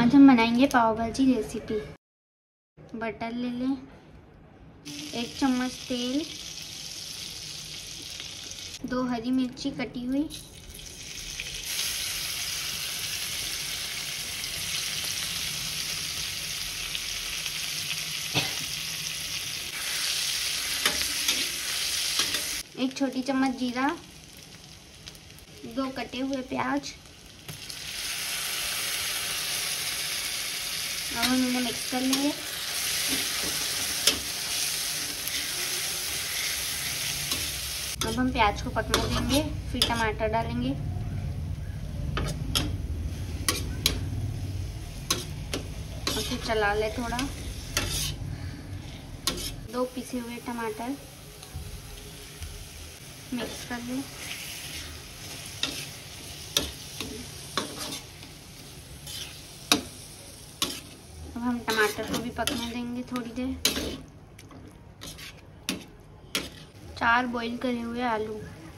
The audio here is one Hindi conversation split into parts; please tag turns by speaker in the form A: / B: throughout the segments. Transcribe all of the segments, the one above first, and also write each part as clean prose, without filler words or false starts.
A: आज हम बनाएंगे पाव भाजी रेसिपी। बटर ले लें, 1 चम्मच तेल, 2 हरी मिर्ची कटी हुई, एक छोटी चम्मच जीरा, 2 कटे हुए प्याज। अब हम इन्हें मिक्स कर लेंगे। अब हम प्याज को पकने देंगे, फिर टमाटर डालेंगे और फिर चला ले थोड़ा। 2 पिसे हुए टमाटर मिक्स कर लें। अब हम टमाटर को भी पकने देंगे थोड़ी देर। 4 बॉईल करे हुए आलू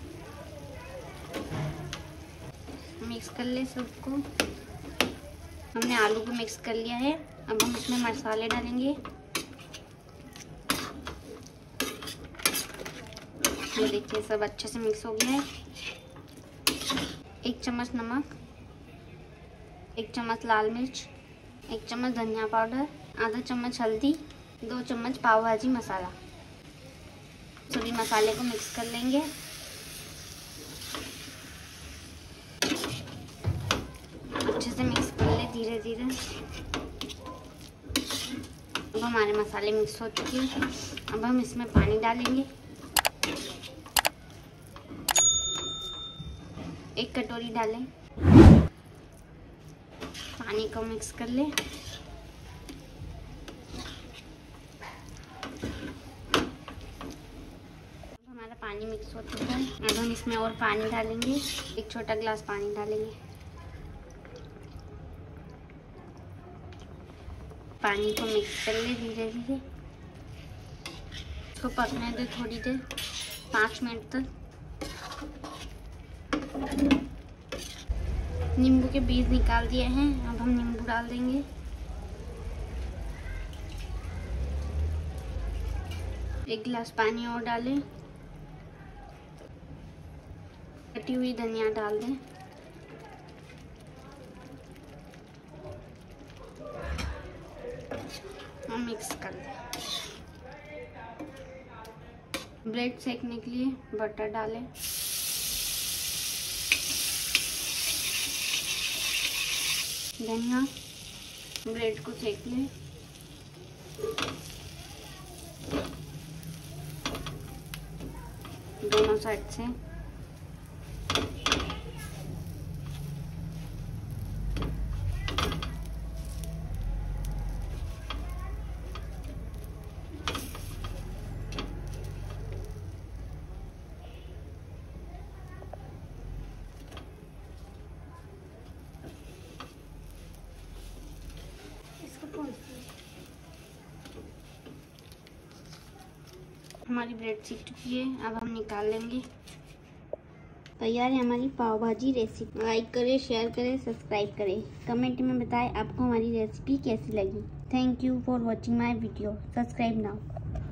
A: मिक्स कर ले सबको। हमने आलू को मिक्स कर लिया है। अब हम इसमें मसाले डालेंगे। ये देखिए सब अच्छे से मिक्स हो गया है। 1 चम्मच नमक, 1 चम्मच लाल मिर्च, 1 चम्मच धनिया पाउडर, आधा चम्मच हल्दी, 2 चम्मच पाव भाजी मसाला। सभी मसाले को मिक्स कर लेंगे। अच्छे से मिक्स कर ले धीरे धीरे। अब हमारे मसाले मिक्स हो चुके हैं। अब हम इसमें पानी डालेंगे। 1 कटोरी डालें। पानी को मिक्स कर ले। हमारा पानी मिक्स हो चुका है। अब हम इसमें और पानी डालेंगे। 1 छोटा गिलास पानी डालेंगे। पानी को मिक्स कर ले धीरे धीरे। इसको पकने दे थोड़ी देर, 5 मिनट तक। नींबू के बीज निकाल दिए हैं। अब हम नींबू डाल देंगे। एक गिलास पानी और डालें। कटी हुई धनिया डाल दें। और मिक्स कर दें। ब्रेड सेकने के लिए बटर डालें। धनिया, ब्रेड को सेक लें। दोनों साइड से। हमारी ब्रेड सीख चुकी है। अब हम निकाल लेंगे। तैयार है हमारी पाव भाजी रेसिपी। लाइक करें, शेयर करें, सब्सक्राइब करें। कमेंट में बताएं आपको हमारी रेसिपी कैसी लगी। Thank you for watching my video. Subscribe now.